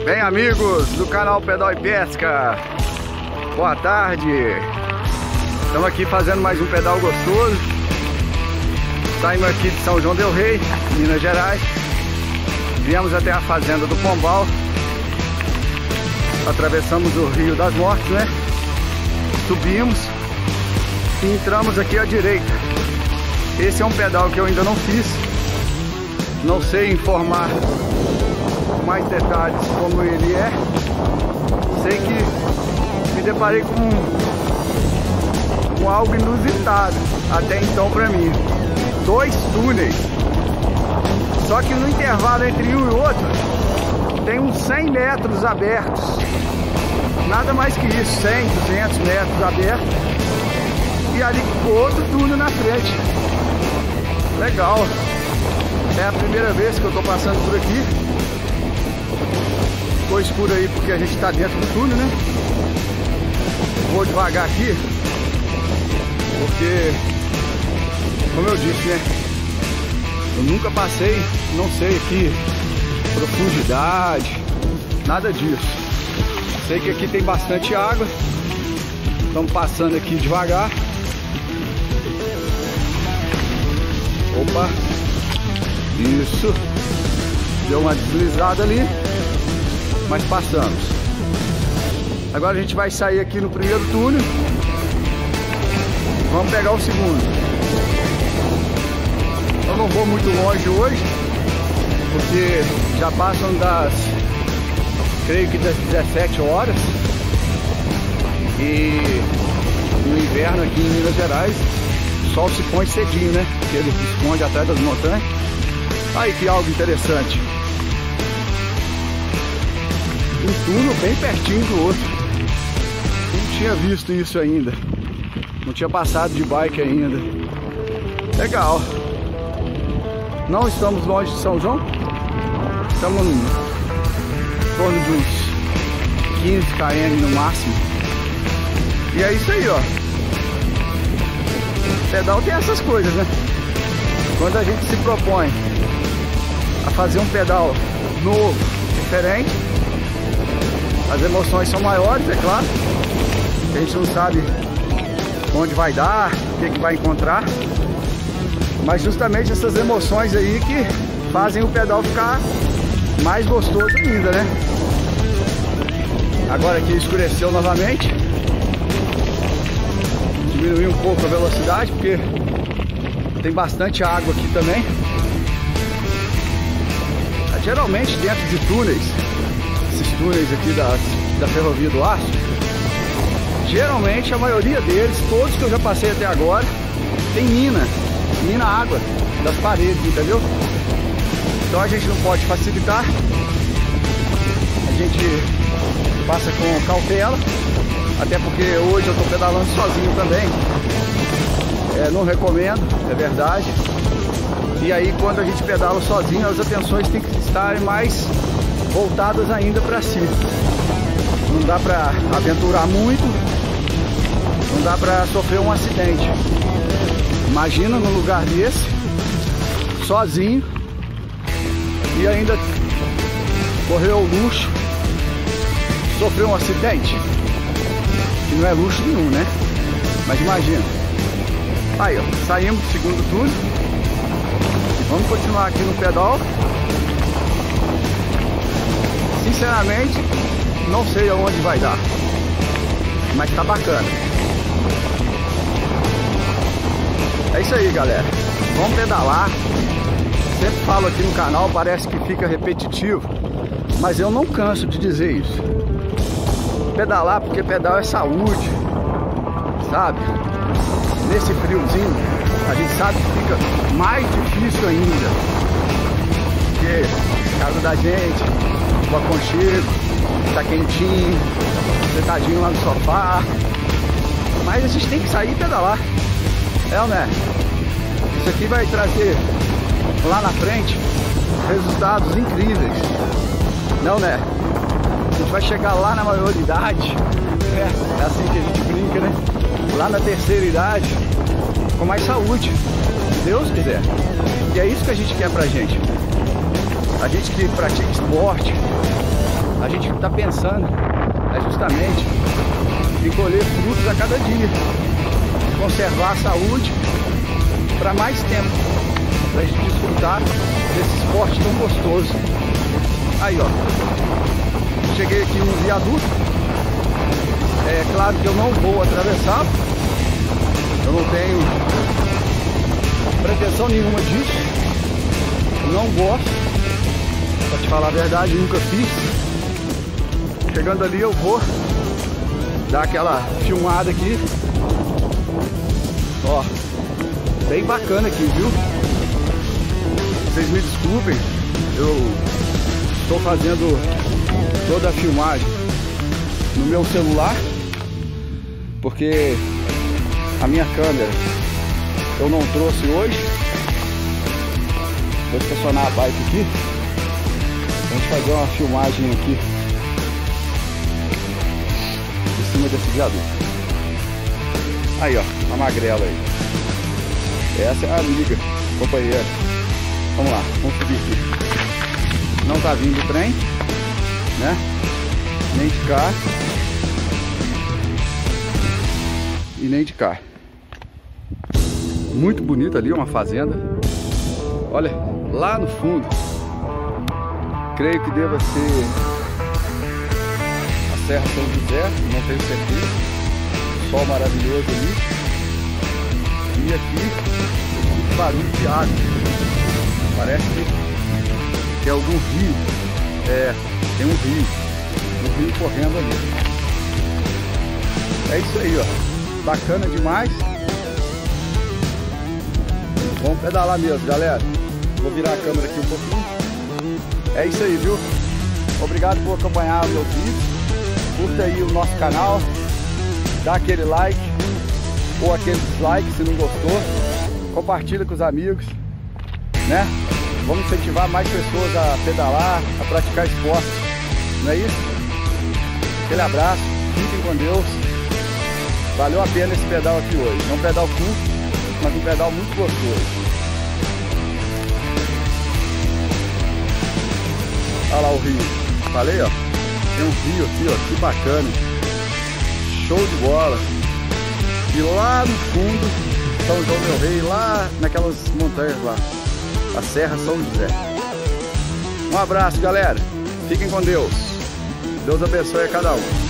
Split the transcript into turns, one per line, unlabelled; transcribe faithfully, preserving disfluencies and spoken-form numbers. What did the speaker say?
Bem, amigos do canal Pedal e Pesca, boa tarde. Estamos aqui fazendo mais um pedal gostoso. Saímos aqui de São João del Rei, Minas Gerais. Viemos até a fazenda do Pombal. Atravessamos o Rio das Mortes, né? Subimos e entramos aqui à direita. Esse é um pedal que eu ainda não fiz. Não sei informar mais detalhes como ele é. Sei que me deparei com, com algo inusitado até então para mim. Dois túneis. Só que no intervalo entre um e outro tem uns cem metros abertos. Nada mais que isso, cem, duzentos metros abertos. E ali outro túnel na frente. Legal. É a primeira vez que eu tô passando por aqui. Ficou escuro aí porque a gente tá dentro do túnel, né? Vou devagar aqui, porque, como eu disse, né? Eu nunca passei, não sei aqui, profundidade, nada disso. Sei que aqui tem bastante água. Estamos passando aqui devagar. Opa! Isso! Deu uma deslizada ali, mas passamos. Agora a gente vai sair aqui no primeiro túnel. Vamos pegar o segundo. Eu não vou muito longe hoje, porque já passam das, creio que das dezessete horas. E no inverno aqui em Minas Gerais, o sol se põe cedinho, né? Porque ele se esconde atrás das montanhas. Aí que algo interessante. Um túnel bem pertinho do outro. Não tinha visto isso ainda. Não tinha passado de bike ainda. Legal. Não estamos longe de São João. Estamos em torno de uns quinze quilômetros no máximo. E é isso aí, ó. O pedal tem essas coisas, né? Quando a gente se propõe a fazer um pedal novo, diferente, as emoções são maiores, é claro. A gente não sabe onde vai dar, o que, que vai encontrar. Mas justamente essas emoções aí que fazem o pedal ficar mais gostoso ainda, né? Agora aqui escureceu novamente. Diminuí um pouco a velocidade, porque tem bastante água aqui também. Geralmente dentro de túneis, esses túneis aqui da, da Ferrovia do Aço, geralmente a maioria deles, todos que eu já passei até agora, tem mina, mina água das paredes, entendeu? Então a gente não pode facilitar, a gente passa com cautela, até porque hoje eu estou pedalando sozinho também, é, não recomendo, é verdade. E aí quando a gente pedala sozinho, as atenções têm que estar mais voltadas ainda para si. Não dá para aventurar muito, não dá para sofrer um acidente. Imagina num lugar desse, sozinho, e ainda correr o luxo, sofrer um acidente, que não é luxo nenhum, né? Mas imagina. Aí, ó, saímos do segundo túnel. Vamos continuar aqui no pedal. Sinceramente, não sei aonde vai dar, mas tá bacana. É isso aí, galera. Vamos pedalar. Sempre falo aqui no canal, parece que fica repetitivo, mas eu não canso de dizer isso. Pedalar, porque pedal é saúde, sabe? Nesse friozinho, a gente sabe que fica mais difícil ainda, porque a casa da gente, o aconchego, tá quentinho, sentadinho lá no sofá, mas a gente tem que sair e pedalar, é ou não é? Isso aqui vai trazer lá na frente resultados incríveis, não, né? A gente vai chegar lá na maioridade, é, é assim que a gente brinca, né? Lá na terceira idade, com mais saúde, se Deus quiser. E é isso que a gente quer pra gente. A gente que pratica esporte, a gente está pensando é justamente em colher frutos a cada dia, conservar a saúde para mais tempo, para a gente desfrutar desse esporte tão gostoso. Aí, ó, cheguei aqui no viaduto. É claro que eu não vou atravessar, eu não tenho pretensão nenhuma disso, não gosto, pra te falar a verdade, nunca fiz. Chegando ali eu vou dar aquela filmada aqui, ó, bem bacana aqui, viu? Vocês me desculpem, eu estou fazendo toda a filmagem no meu celular, porque a minha câmera eu não trouxe hoje. Vou estacionar a bike aqui, vamos fazer uma filmagem aqui em cima desse viaduto. Aí, ó, a magrela aí. Essa é a amiga, companheira. Vamos lá, vamos subir aqui. Não tá vindo o trem, né? Nem de cá e nem de cá. Muito bonito ali, uma fazenda. Olha, lá no fundo, creio que deva ser a Serra São José, não tenho certeza. Sol maravilhoso ali. E aqui, muito barulho de água. Parece que é algum rio. É, tem um rio. Um rio correndo ali. É isso aí, ó. Bacana demais. Vamos pedalar mesmo, galera. Vou virar a câmera aqui um pouquinho. É isso aí, viu? Obrigado por acompanhar meus vídeos. Curta aí o nosso canal. Dá aquele like ou aquele dislike se não gostou. Compartilha com os amigos, né? Vamos incentivar mais pessoas a pedalar, a praticar esporte. Não é isso? Aquele abraço. Fiquem com Deus. Valeu a pena esse pedal aqui hoje. É um pedal curto, mas um pedal muito gostoso. Olha lá o rio. Falei, ó. Tem um rio aqui, ó. Que bacana. Show de bola. E lá no fundo, São João del Rei, lá naquelas montanhas lá. A Serra São José. Um abraço, galera. Fiquem com Deus. Deus abençoe a cada um.